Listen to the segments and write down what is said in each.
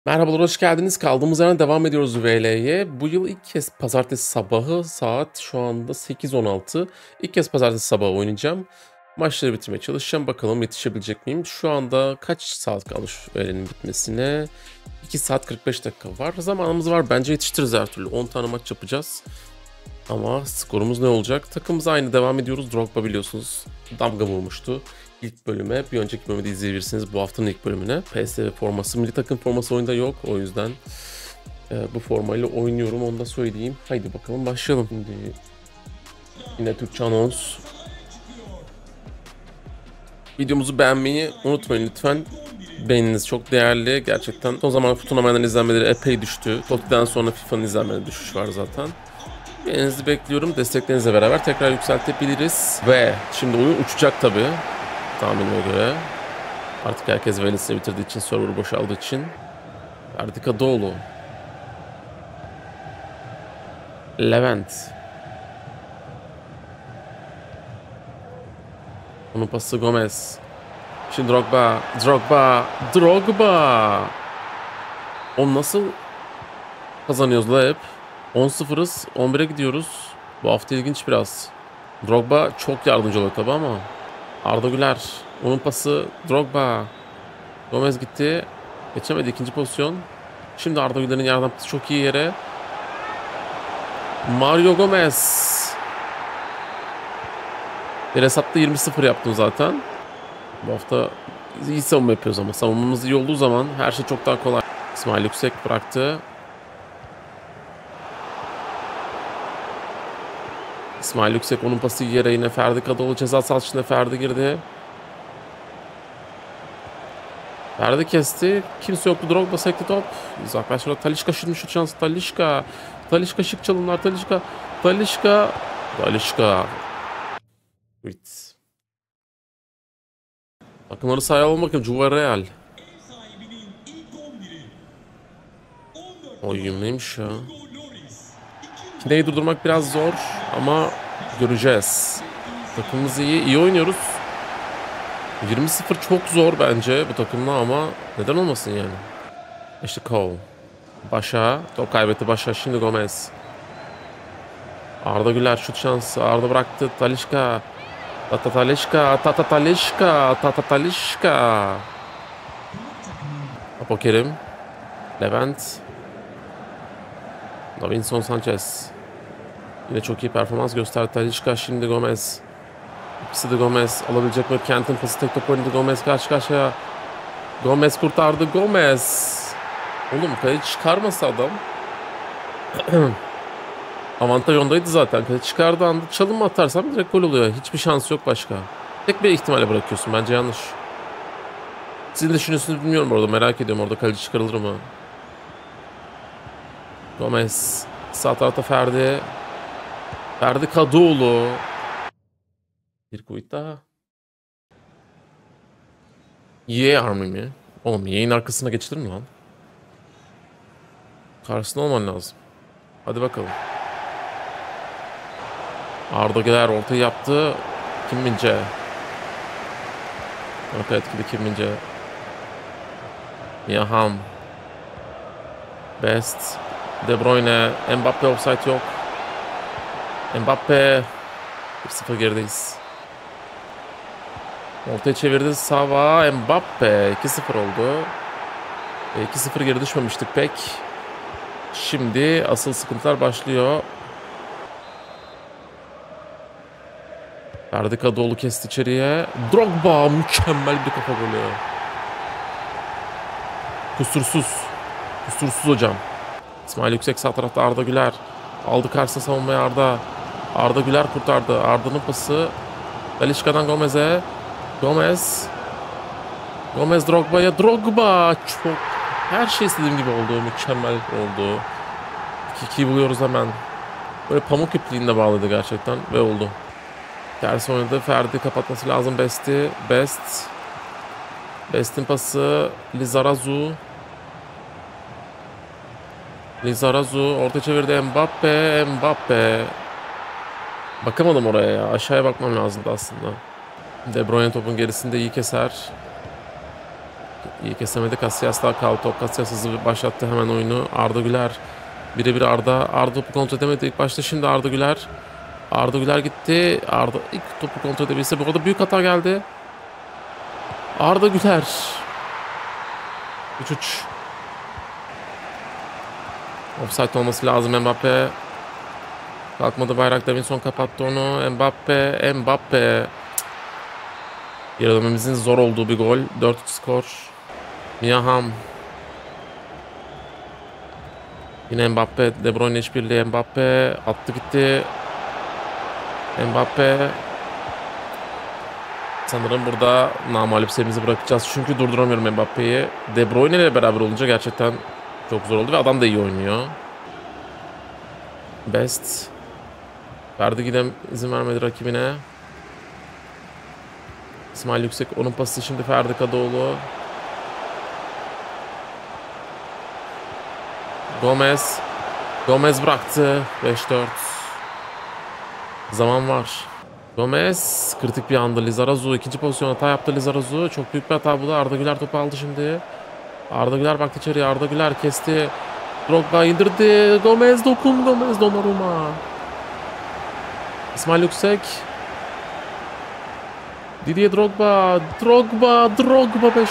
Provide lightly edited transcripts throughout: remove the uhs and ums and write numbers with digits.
Merhabalar, hoş geldiniz. Kaldığımız yerden devam ediyoruz VL'ye. Bu yıl ilk kez pazartesi sabahı saat şu anda 8:16. İlk kez pazartesi sabahı oynayacağım. Maçları bitirmeye çalışacağım. Bakalım yetişebilecek miyim? Şu anda kaç saat kalmış VL'nin bitmesine? 2 saat 45 dakika var. Zamanımız var. Bence yetiştiririz her türlü. 10 tane maç yapacağız. Ama skorumuz ne olacak? Takımımız aynı devam ediyoruz. Drogba biliyorsunuz damga vurmuştu ilk bölüme. Bir önceki bölümü de izleyebilirsiniz, bu haftanın ilk bölümüne. PSV forması, milli takım forması oyunda yok. O yüzden bu formayla oynuyorum, onu da söyleyeyim. Haydi bakalım başlayalım. Şimdi yine Türkçe anons. Videomuzu beğenmeyi unutmayın lütfen. Beğeniniz çok değerli. Gerçekten son zamanlarda turnuvayların izlenmeleri epey düştü. Toti'den sonra FIFA'nın izlenmeleri düşüş var zaten. Beğeninizi bekliyorum. Desteklerinizle beraber tekrar yükseltebiliriz. Ve şimdi oyun uçacak tabii. Tahminime göre. Artık herkes Velitz'i bitirdiği için, server boşaldığı için. Ferdi Kadıoğlu. Levent. Onun pası Gomez. Şimdi Drogba. Drogba. Drogba. O nasıl kazanıyoruz la hep? 10-0'ız. 11'e gidiyoruz. Bu hafta ilginç biraz. Drogba çok yardımcı oluyor tabi ama. Arda Güler. Onun pası Drogba. Gomez gitti. Geçemedi ikinci pozisyon. Şimdi Arda Güler'in yardımcısı çok iyi yere. Mario Gomez. Bir hesapta 20-0 yaptım zaten. Bu hafta iyi savunma yapıyoruz ama savunmamız iyi olduğu zaman her şey çok daha kolay. İsmail Yüksek bıraktı. İsmail Yüksek, onun pası yere, yine Ferdi Kadıoğlu ceza sahası içinde. Ferdi girdi. Ferdi kesti. Kimse yoktu. Drogba sekti top. Uzaklaştırdı. Talisca şimdi şut şansı. Talisca. Talisca şık çalımlar. Talisca. Talisca. Talisca. Evet. Takımları sahaya alalım bakayım. Villarreal. Oyun neymiş ya? Kineyi durdurmak biraz zor ama göreceğiz. Takımımız iyi. İyi oynuyoruz. 20-0 çok zor bence bu takımla ama neden olmasın yani? İşte Cole. Başa. Top kaybetti Başa. Şimdi Gomez. Arda Güler şut şansı. Arda bıraktı. Talisca. Talisca. Talisca. Talisca. Apokerim. Levent. Davinson Sanchez. Yine çok iyi performans gösterdi Talisca. Şimdi Gomez. İkisi de Gomez. Alabilecek mi? Kent'in pası, tek top oynadı. Gomez karşı karşıya. Gomez kurtardı. Gomez. Oğlum kaleci çıkarmasa adam. Avantaj ondaydı zaten. Kaleci çıkardığı anda çalım mı atarsam direkt gol oluyor. Hiçbir şans yok başka. Tek bir ihtimale bırakıyorsun. Bence yanlış. Siz ne düşünüyorsunuz bilmiyorum orada. Merak ediyorum orada kaleci çıkarılır mı? Gomez. Sağ tarafta Ferdi. Ferdi Kadıoğlu. Bir kuvvet daha. Y Army mi? Oğlum Y'nin arkasına geçilir mi lan? Karşısında olman lazım. Hadi bakalım. Arda Güler ortayı yaptı. Kim Min-jae. Arka etkili Kim Min-jae. Yaham. Best. De Bruyne. Mbappe offside yok. Mbappe. 1-0 gerideyiz. Ortaya çevirdi Sava. Mbappe. 2-0 oldu. 2-0 geri düşmemiştik pek. Şimdi asıl sıkıntılar başlıyor. Ferdi Kadıoğlu kesti içeriye. Drogba mükemmel bir kafa golü. Kusursuz. Kusursuz hocam. İsmail Yüksek sağ tarafta Arda Güler. Aldı karşısına savunmaya Arda. Arda Güler kurtardı. Arda'nın pası. Talisca'dan Gomez'e. Gomez. Gomez Drogba'ya. Drogba. Çok. Her şey istediğim gibi oldu. Mükemmel oldu. 2-2'yi buluyoruz hemen. Böyle pamuk ipliğinde bağladı gerçekten. Ve oldu. Ters oynadı. Ferdi kapatması lazım Best'i. Best. Best'in pası. Lizarazu. Lizarazu. Orta çevirdi Mbappe. Mbappe. Bakamadım oraya ya. Aşağıya bakmam lazımdı aslında. De Bruyne topun gerisinde iyi keser. İyi kesemedi. Casillas daha kaldı. Top Casillas hızlı başlattı hemen oyunu. Arda Güler. Birebir Arda. Arda topu kontrol edemedi ilk başta. Şimdi Arda Güler. Arda Güler gitti. Arda ilk topu kontrol edebilse. Bu arada büyük hata geldi. Arda Güler. 3-3. Offside olması lazım. Mbappe. Kalkmadı bayrak. Davinson kapattı onu. Mbappe. Geri dönmemizin zor olduğu bir gol. 4-3 skor. Miyaham. Yine Mbappe. De Bruyne işbirliği. Mbappe. Attı gitti. Mbappe. Sanırım burada namağlup serimizi bırakacağız. Çünkü durduramıyorum Mbappe'yi. De Bruyne ile beraber olunca gerçekten çok zor oldu. Ve adam da iyi oynuyor. Best. Ferdi gidem izin vermedi rakibine. İsmail Yüksek onun pası şimdi Ferdi Kadıoğlu. Gomez bıraktı. 5-4. Zaman var. Gomez kritik bir anda. Lizarazu ikinci pozisyon hata yaptı Lizarazu. Çok büyük bir hata bu da. Arda Güler topu aldı şimdi. Arda Güler baktı içeriye. Arda Güler kesti. Drogba indirdi. Gomez Donnarumma. İsmail Yüksek. Didier Drogba 5-5.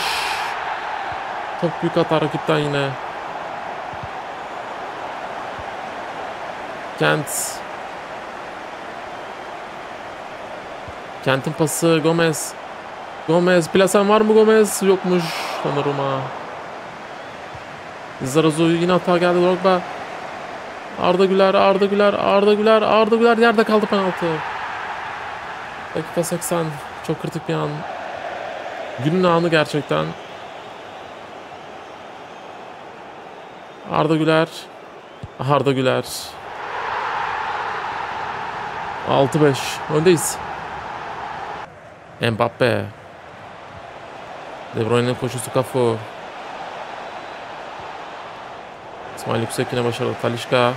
Çok büyük hata rakipten yine. Kent'in pası Gomez plasen var mı Gomez? Yokmuş. Donnarumma. Lizarazu yine hata geldi Drogba. Arda Güler yerde kaldı penaltı. Dakika 80. Çok kritik bir an. Günün anı gerçekten. Arda Güler. 6-5. Öndeyiz. Mbappe. De Bruyne'nin koşusu Cafu. İsmail Yüksek yine başarılı. Talisca.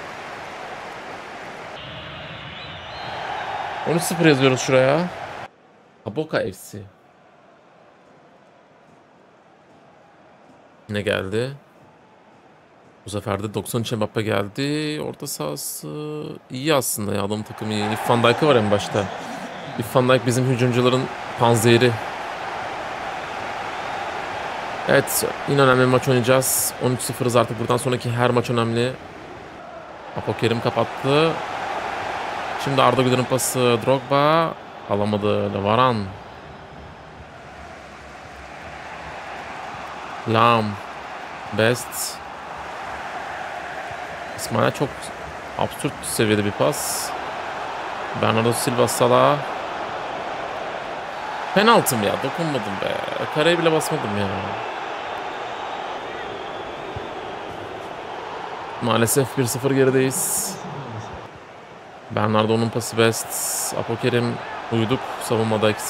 13-0 yazıyoruz şuraya. Aboka FC. Ne geldi? Bu sefer de 93 Mbappe geldi. Orta sahası iyi aslında ya. Adamın takımı iyi. Van Dijk'ı var en başta. Van Dijk bizim hücumcuların panzehiri. Evet, yine önemli bir maç oynayacağız. 13-0'ız artık. Buradan sonraki her maç önemli. Apokerim kapattı. Şimdi Arda Güler'in pası Drogba. Alamadı. Varan. Lam. Best. İsmail'e çok absürt seviyede bir pas. Bernardo Silva Salah. Penaltım ya. Dokunmadım be. Kareye bile basmadım ya. Maalesef 1-0 gerideyiz. Bernardo'nun pası Best. Apokerim uyuduk. Savunmada 2-0.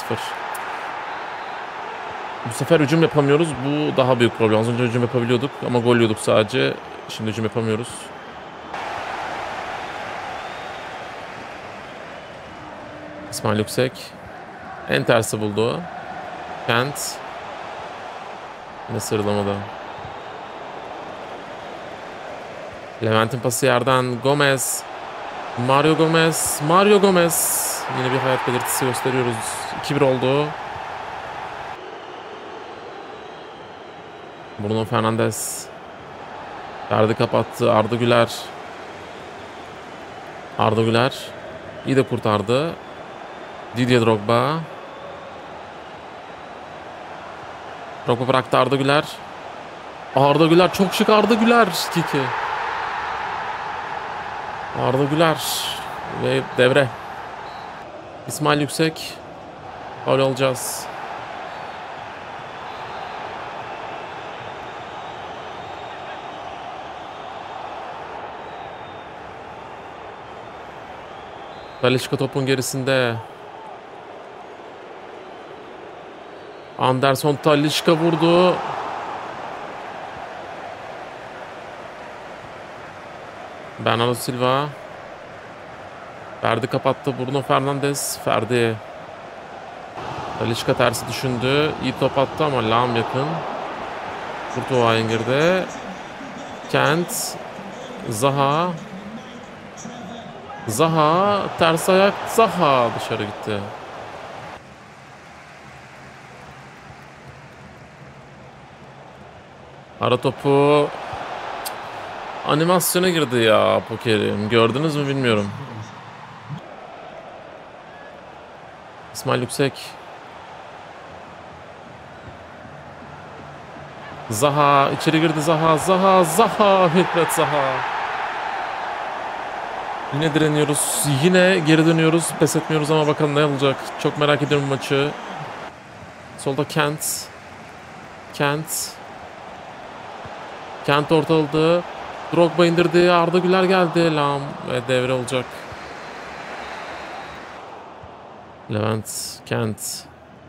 Bu sefer hücum yapamıyoruz. Bu daha büyük problem. Az önce hücum yapabiliyorduk ama gol yiyorduk sadece. Şimdi hücum yapamıyoruz. İsmail Yüksek. En tersi buldu. Kent. Yine sırlamada. Levent'in pası yerden. Mario Gomez. Yine bir hayat belirtisi gösteriyoruz. 2-1 oldu. Bruno Fernandes. Ferdi kapattı. Arda Güler. İyi de kurtardı. Didier Drogba. Drogba bıraktı Arda Güler. Çok şık Arda Güler. 2-2. Arda Güler. Ve devre. İsmail Yüksek. Faul alacağız. Talisca topun gerisinde. Anderson Talisca vurdu. Bernardo Silva. Ferdi kapattı. Bruno Fernandes. Ferdi. Talisca tersi düşündü. İyi top attı ama Lahm yakın. Courtois girdi. Kent. Zaha. Zaha. Ters ayak. Zaha dışarı gitti. Ara topu. Animasyona girdi ya Pokerim. Gördünüz mü bilmiyorum. İsmail Yüksek. Zaha içeri girdi. Zaha. Hikmet Zaha. Yine direniyoruz. Yine geri dönüyoruz. Pes etmiyoruz ama bakalım ne olacak. Çok merak ediyorum maçı. Solda Kent. Kent ortaladı. Drogba indirdi. Arda Güler geldi. Lahm ve devre olacak. Levent, Kent.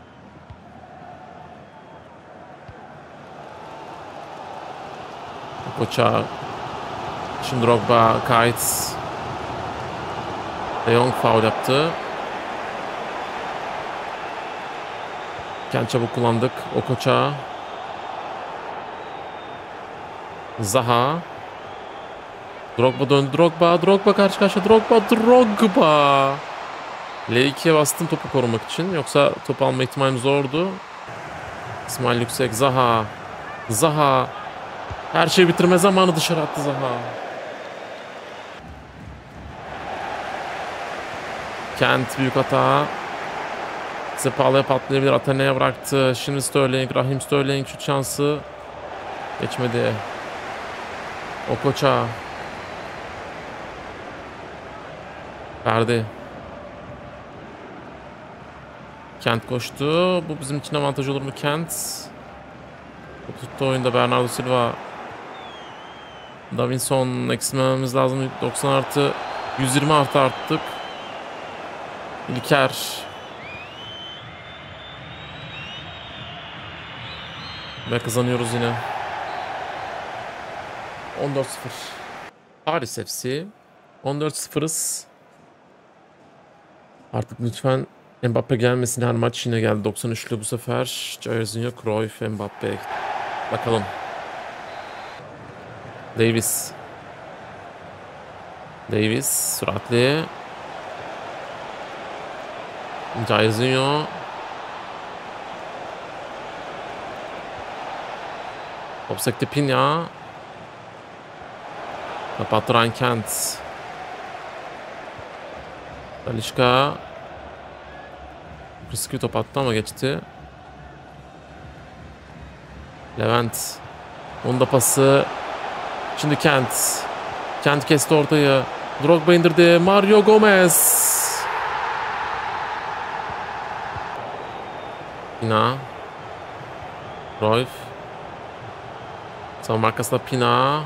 Koça. Şimdi Drogba, Kayt. De Jong faul yaptı. Kent çabuk kullandık. Okocha. Zaha. Drogba döndü. Drogba karşı karşıya. Drogba. L2'ye bastım topu korumak için. Yoksa top alma ihtimalim zordu. İsmail Yüksek. Zaha. Her şeyi bitirme zamanı, dışarı attı Zaha. Kent büyük hata. Sepala'ya patlayabilir. Atana'ya bıraktı. Şimdi Raheem Sterling şut şansı. Geçmedi. Okocha. Verdi. Kent koştu. Bu bizim için avantaj olur mu Kent? Tuttu oyunda Bernardo Silva. Davinson eksilmememiz lazım. 90 artı 120 artı arttık. İlker. Ve kazanıyoruz yine. 14-0. Paris FC. 14-0'ız. Artık lütfen Mbappe gelmesin, her maç yine geldi. 93'lü bu sefer. Jairzinho, Cruyff, Mbappe. Bakalım. Davis süratli. Jairzinho. Top sekti Pina. Kapattıran Kent. Talisca. Riskli top attı ama geçti. Levent. Onun da pası. Şimdi Kent. Kent kesti ortayı. Drogba indirdi. Mario Gomez. Pina. Cruyff. Savunma arkasında Pina.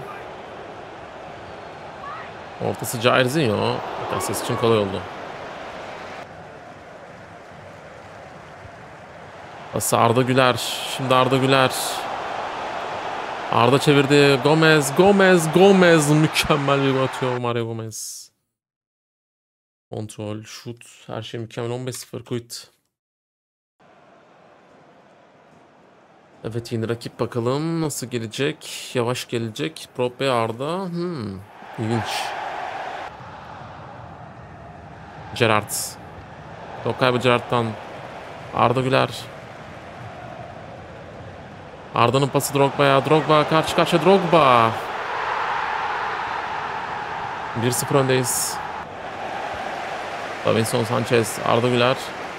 Ortası Jairzinho. Ses için kolay oldu. Pası Arda Güler. Şimdi Arda Güler. Arda çevirdi. Gomez. Mükemmel bir atıyor Mario Gomez. Kontrol, şut. Her şey mükemmel. 15-0 quit. Evet, yeni rakip bakalım nasıl gelecek. Yavaş gelecek. Prop Bey Arda. İlginç. Gerrard. Top kaybı Gerrard'dan. Arda Güler. Arda'nın pası Drogba'ya. Drogba karşı karşıya. Drogba. 1-0 öndeyiz. Davinson Sanchez. Arda Güler.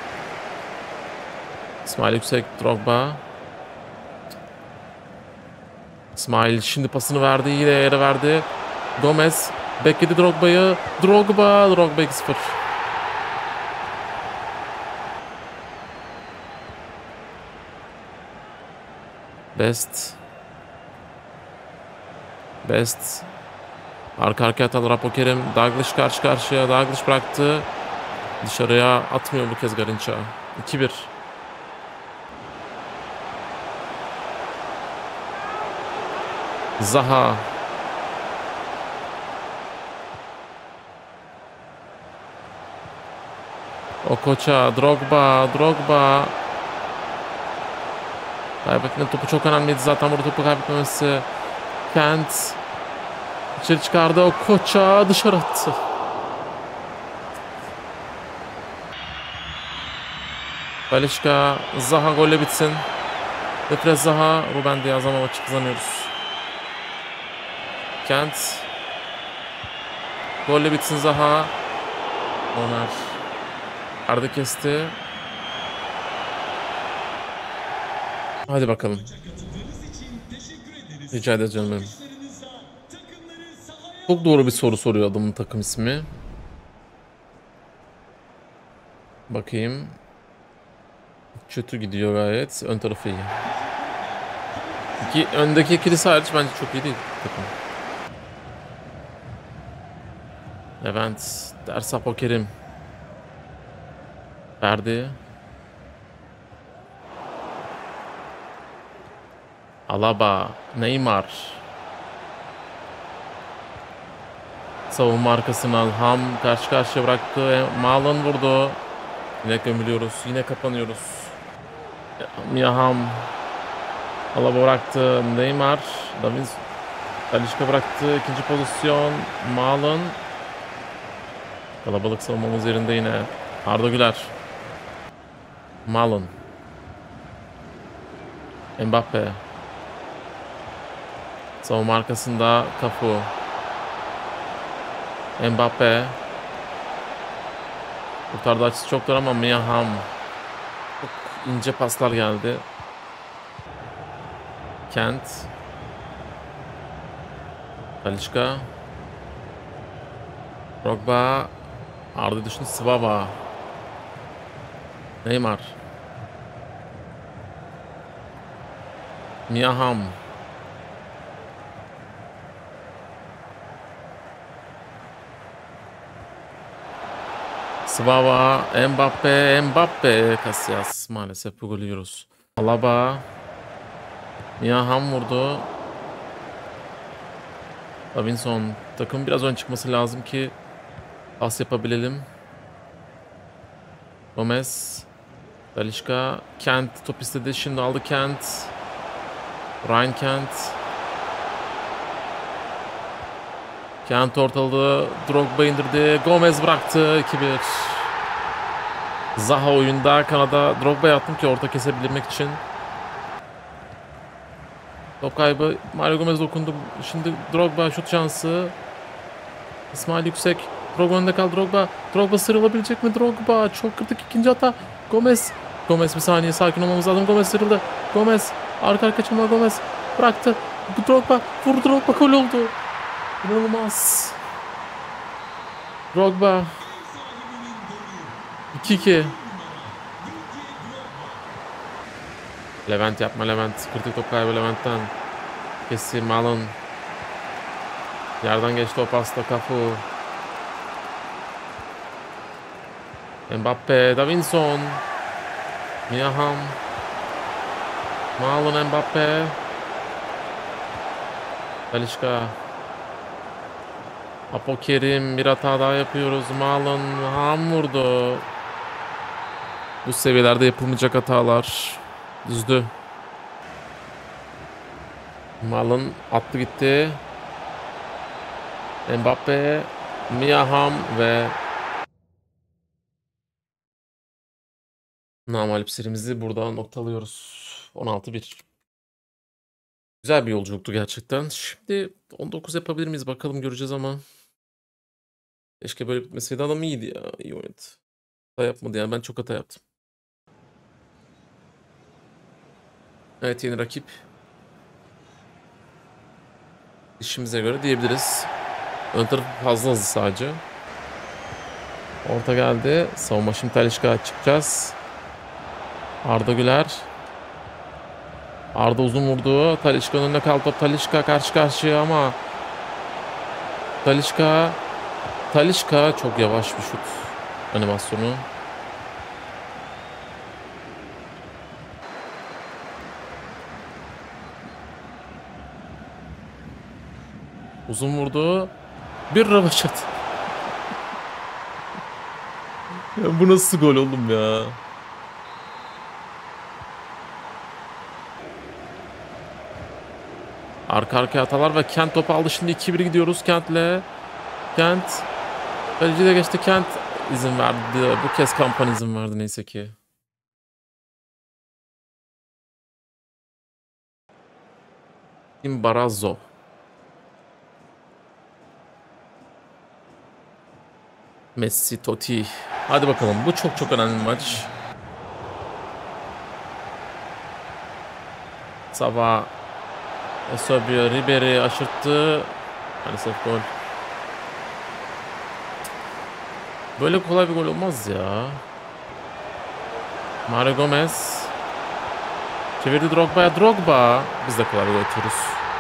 İsmail Yüksek. Drogba. İsmail şimdi pasını verdi. Yine yere verdi. Gomez. Bekledi Drogba'yı. Drogba 2-0. Best. Arka arkaya atalı Rapokerim. Douglas karşı karşıya. Douglas bıraktı. Dışarıya atmıyor bu kez Garinca. 2-1. Zaha. Okocha. Drogba. Kaybetme topu çok önemliydi zaten burada topu kaybetmemesi. Kent içeri çıkardı, o Koça dışarı attı. Talisca, Zaha golle bitsin. Deprez Zaha, Ruben Diaz ama maçı kazanıyoruz. Kent. Golle bitsin Zaha. Onar. Arda kesti. Hadi bakalım. Rica ederiz canım benim. Çok doğru bir soru soruyor adamın takım ismi. Bakayım. Kötü gidiyor gayet. Ön tarafı iyi. Öndeki ikilisi hariç bence çok iyi değil takım. Levent. Dersapo Kerim. Ferdi. Alaba. Neymar. Savunma arkasına Ham karşı karşıya bıraktı. Malın vurdu. Yine gömülüyoruz. Yine kapanıyoruz. Miyaham. Alaba bıraktı. Neymar. Davinson. Talisca bıraktı. İkinci pozisyon. Malın. Kalabalık savunmamız yerinde yine. Arda Güler. Malın. Mbappe. Savunma arkasında Cafu. Mbappe. Kurtardı, açısı çok dar ama Miyaham. Çok ince paslar geldi. Kent. Talisca. Drogba. Arda dışında Svava. Neymar. Miyaham. Svava, Mbappe, Casillas. Maalesef bu golü yiyoruz. Alaba. Miyaham vurdu. Davinson. Takım biraz ön çıkması lazım ki pas yapabilelim. Gomez. Talisca. Kent top istedi. Şimdi aldı Kent. Ryan Kent. Kent ortaladı. Drogba indirdi. Gomez bıraktı. 2-1. Zaha oyunda. Kanada Drogba'ya attım ki orta kesebilmek için. Top kaybı. Mario Gomez dokundu. Şimdi Drogba şut şansı. İsmail Yüksek. Drogba önünde kaldı. Drogba sıyrılabilecek mi? Drogba. Çok kritik ikinci hata. Gomez. Gomez bir saniye sakin olmamız lazım. Gomez sıyrıldı. Gomez. Arka kaçırma Gomez. Bıraktı. Drogba. Vurdu Drogba. Gol oldu. İnanılmaz. Drogba. 2-2. Levent yapma Levent. Kritik top kaybı Levent'ten. Kessi Malın. Yerden geçti o pasta Cafu. Mbappe. Davinson. Miyaham. Malın Mbappe. Talisca. Apo Kerim, bir hata daha yapıyoruz. Malın Ham vurdu. Bu seviyelerde yapılmayacak hatalar. Düzdü. Malın attı gitti. Mbappe, Miyaham ve namalip serimizi burada noktalıyoruz. 16-1. Güzel bir yolculuktu gerçekten. Şimdi 19 yapabilir miyiz bakalım, göreceğiz ama. Keşke böyle bitmeseydi, adam iyiydi ya. İyi oynadı. Hata yapmadı yani, ben çok hata yaptım. Evet, yeni rakip. İşimize göre diyebiliriz. Ön tarafı fazla hızlı sadece. Orta geldi. Savunma şimdi Talisca'ya çıkacağız. Arda Güler. Arda uzun vurdu. Talisca'nın önünde kaldı top. Talisca karşı karşıya ama Talisca çok yavaş bir şut animasyonu. Uzun vurdu. Bir rövaşat. Ya bu nasıl gol oğlum ya? Arka arkaya hatalar ve Kent topu aldı. Şimdi 2-1 gidiyoruz Kent'le. Kent. Kaleci de geçti. Kent izin verdi. Bu kez Kampany izin verdi neyse ki. Kim Barazzo. Messi, Totti. Hadi bakalım. Bu çok çok önemli bir maç. Sava. Eusebio, Ribery aşırttı. Maalesef gol. Böyle kolay bir gol olmaz ya. Mario Gomez. Çevirdi Drogba'ya. Drogba. Biz de kolay bir gol atıyoruz.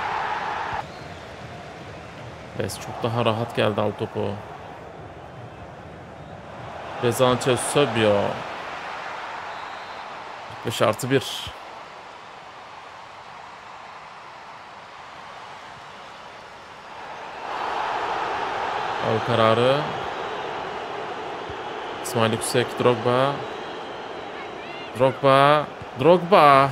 Bes çok daha rahat geldi al topu. Rezante Eusebio. 5+1. Al kararı. İsmail Yüksek, Drogba. Drogba. Drogba.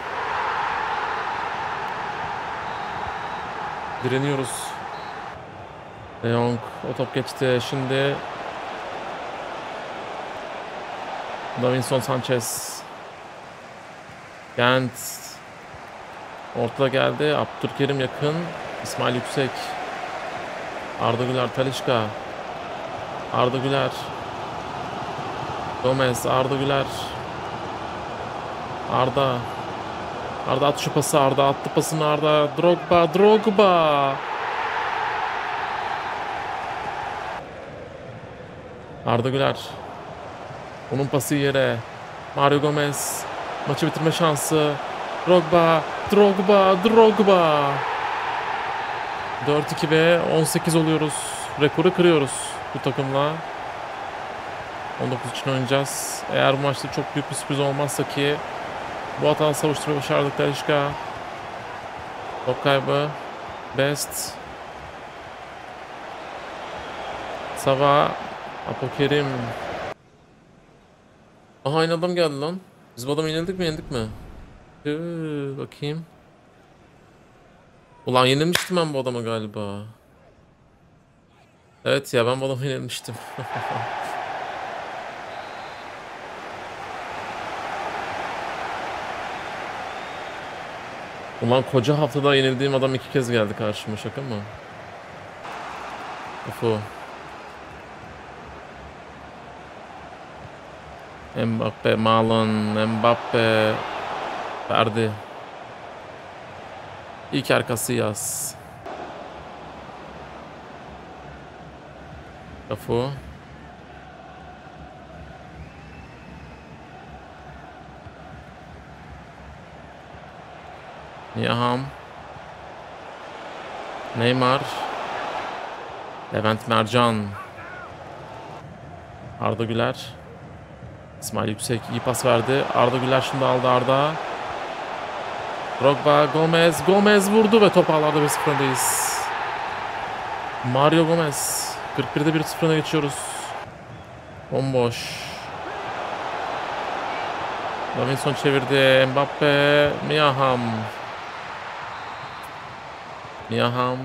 Direniyoruz. De Jong o top geçti. Şimdi Davinson Sanchez. Kent. Ortada geldi. Abdülkerim yakın. İsmail Yüksek. Arda Güler, Talisca. Arda Güler. Gomez, Arda Güler. Arda. Arda at şu pası. Arda attı pasını Arda. Drogba, Drogba. Arda Güler. Onun pası yere. Mario Gomez. Maçı bitirme şansı. Drogba, Drogba, Drogba. 4-2 ve 18 oluyoruz. Rekoru kırıyoruz bu takımla. 19 için oynayacağız. Eğer bu maçta çok büyük bir sürpriz olmazsa ki bu hatalı savuşturmayı başardık. Talisca. Top kaybı. Best. Sava. Abdülkerim. Aha aynı adam geldi lan. Biz bu adamı yenildik mi? Bakayım. Ulan yenilmiştim ben bu adama galiba. Evet ya ben bu adamı yenilmiştim. Ulan koca haftada yenildiğim adam 2 kez geldi karşıma, şaka mı? Ufu. Mbappe, Malon, Mbappe. Verdi. İlk arkası yaz. Ufu. Niyaham. Neymar. Levent Mercan. Arda Güler. İsmail Yüksek iyi pas verdi. Arda Güler şimdi aldı Arda. Drogba, Gomez. Gomez vurdu ve top ağlarda 1-0 öndeyiz. Mario Gomez. 41'de 1-0 öne geçiyoruz. Bomboş. Davinson çevirdi. Mbappe. Miyaham. Miyaham.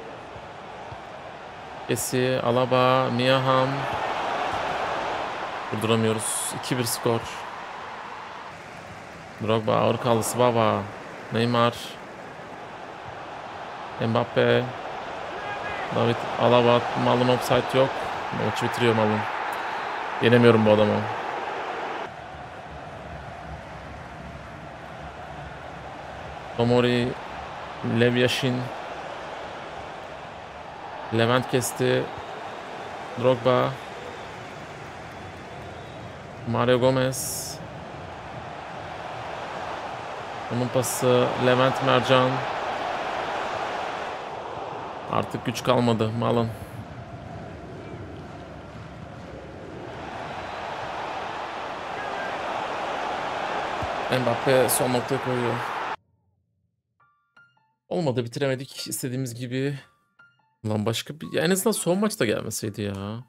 Kesi. Alaba. Miyaham. Durduramıyoruz. 2-1 skor. Drogba ağır kaldı. Svava. Neymar. Mbappe. David Alaba. Malum offside yok. Maçı bitiriyor Malum. Yenemiyorum bu adamı. Tomori. Lev Yashin. Levent kesti. Drogba. Mario Gomez. Onun pası Levent Mercan. Artık güç kalmadı. Malın. Mbappe son noktaya koyuyor. Olmadı, bitiremedik istediğimiz gibi. Lan başka bir... En azından son maçta gelmeseydi ya.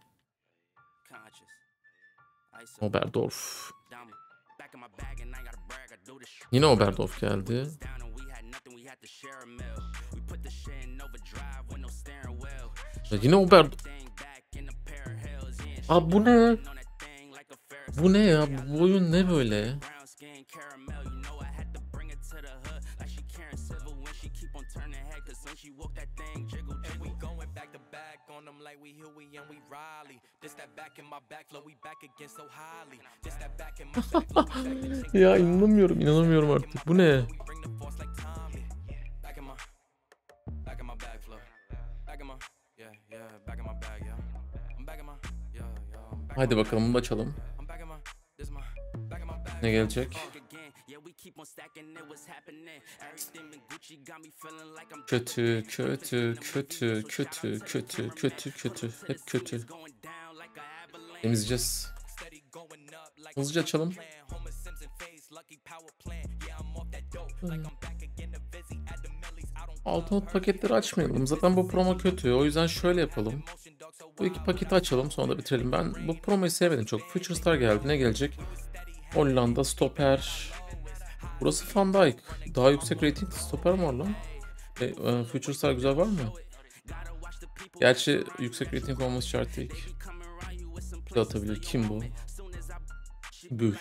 Oberdorf. Yine Oberdorf geldi. Ya yine Ober... Abi bu ne? Bu ne ya? Bu oyun ne böyle? Ya inanamıyorum artık. Bu ne? Hadi bakalım bunu açalım. Ne gelecek? Kötü. Hep kötü. Temizleyeceğiz. Hızlıca açalım. Altın paketleri açmayalım. Zaten bu promo kötü. O yüzden şöyle yapalım. Bu iki paketi açalım, sonra da bitirelim. Ben bu promoyu sevmedim çok. Future Star geldi. Ne gelecek? Hollanda stoper. Burası Van Dijk. Daha yüksek rating stoper mi var lan? Future Star güzel var mı? Gerçi yüksek rating olması şart değil. Bir de atabilir. Kim bu? Gül.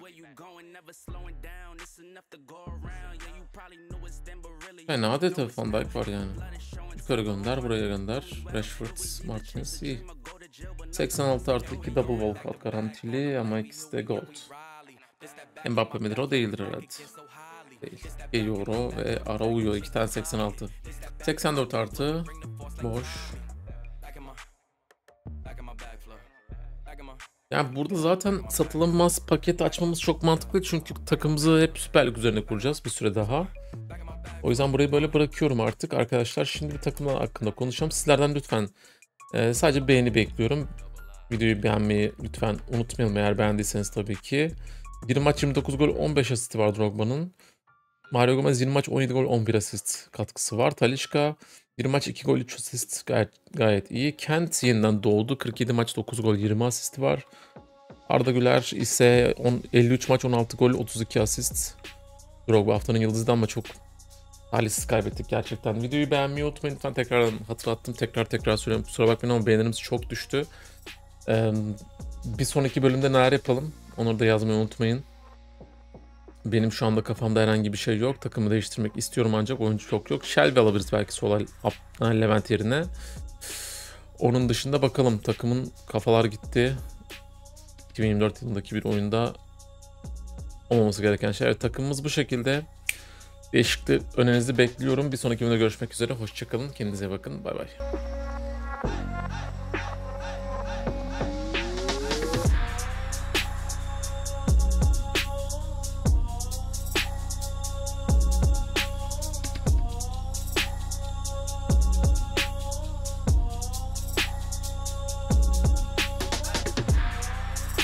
Fena adet Van Dijk var yani. Yukarı gönder, buraya gönder. Rashford, Martinez iyi. 86 artı 2 double walkout garantili ama ikisi de gold. Mbappe midir? O değildir herhalde. Değil. Euro ve Araujo 2 tane 86. 84 artı boş. Yani burada zaten satılamaz paket açmamız çok mantıklı çünkü takımımızı hep Süper Lig üzerine kuracağız bir süre daha. O yüzden burayı böyle bırakıyorum artık arkadaşlar. Şimdi bir takımlar hakkında konuşalım. Sizlerden lütfen sadece beğeni bekliyorum. Videoyu beğenmeyi lütfen unutmayalım eğer beğendiyseniz tabii ki. 20 maç 29 gol 15 asisti var Drogba'nın. Mario Gomez 20 maç 17 gol 11 asist katkısı var. Talisca 20 maç 2 gol 3 asist gayet iyi. Kent yeniden doğdu. 47 maç 9 gol 20 asisti var. Arda Güler ise 53 maç 16 gol 32 asist. Drogba haftanın yıldızı ama çok talihsiz kaybettik gerçekten. Videoyu beğenmeyi unutmayın lütfen, tekrardan hatırlattım. Tekrar söylüyorum, kusura bakmayın ama beğenilerimiz çok düştü. Bir sonraki bölümde neler yapalım onları da yazmayı unutmayın. Benim şu anda kafamda herhangi bir şey yok. Takımı değiştirmek istiyorum ancak oyuncu çok yok. Shelby alabiliriz belki sola Levent yerine. Onun dışında bakalım, takımın kafalar gitti. 2024 yılındaki bir oyunda olmaması gereken şeyler. Takımımız bu şekilde. Değişiklik önerinizi bekliyorum. Bir sonraki videoda görüşmek üzere. Hoşçakalın. Kendinize bakın. Bay bay.